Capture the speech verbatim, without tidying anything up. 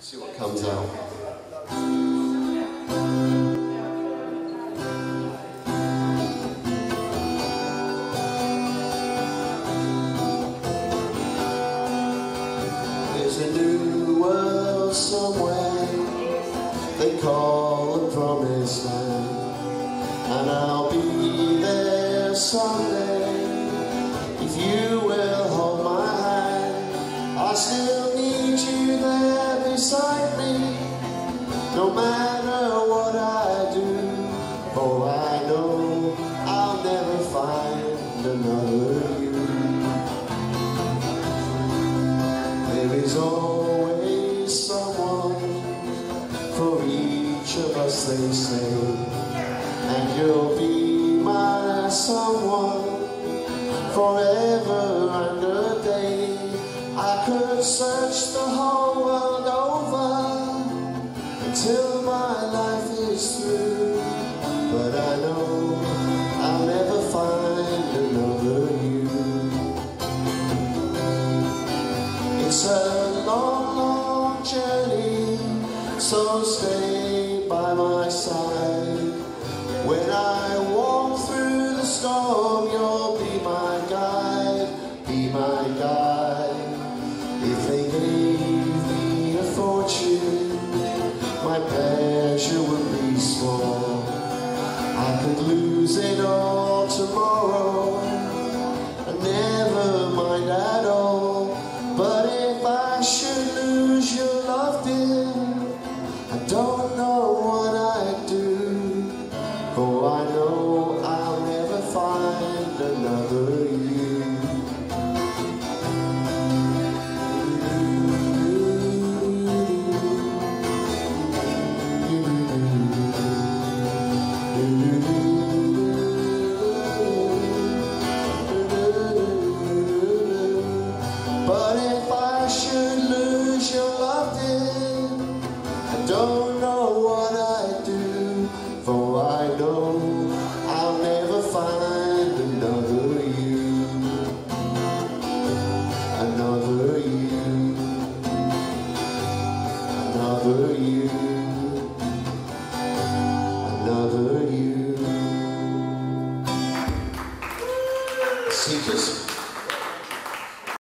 See what comes out. There's a new world somewhere they call the promised land, and I'll be there someday if you will hold my hand. I still need you there beside me, no matter what I do, for I know I'll never find another you. There is always someone for each of us, they say, and you'll be my someone forever and a day. I could search the whole world over until my life is through, but I know I'll never find another you. It's a long, long journey, so stay by my side. When I walk through the storm, you'll be my guide, be my guide. If they gave me a fortune, my pleasure would be small. I could lose it all tomorrow, and never mind at all. But if I should lose your love, dear, I don't know what I'd do, for I know I'll never find another you. But if I should lose your love, dear, I don't know what I'd do, for I know I'll never find another you, another you, another you.